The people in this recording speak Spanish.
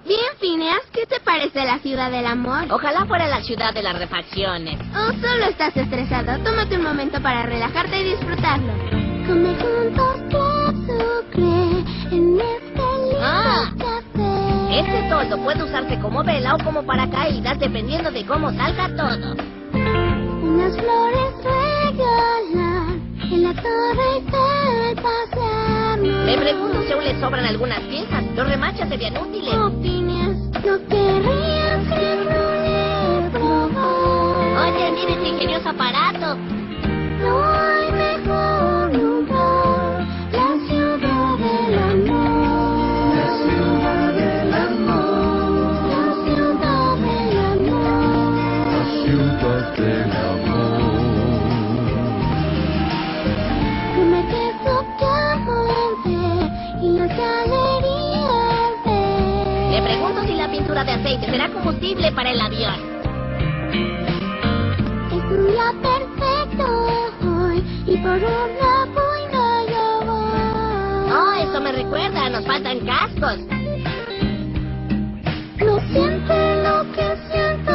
Bien, Phineas, ¿qué te parece la ciudad del amor? Ojalá fuera la ciudad de las refacciones. Oh, solo estás estresado. Tómate un momento para relajarte y disfrutarlo. Come juntos, Club Sucre, en este lindo café. Este toldo puede usarse como vela o como paracaídas, dependiendo de cómo salga todo. Unas flores regalar en la torre Eiffel pasearnos. Me pregunto si aún le sobran algunas piezas. Los remaches serían útiles. Oh, Phineas, no querrías que no le probó. Oye, mire este ingenioso aparato. No hay mejor lugar, la ciudad del amor. La ciudad del amor. La ciudad del amor. La ciudad del amor. Come queso caliente y las galerías de... Me pregunto si la pintura de aceite será combustible para el avión. Es un día perfecto hoy y por una buena yo voy. Oh, eso me recuerda, nos faltan cascos. No siento lo que siento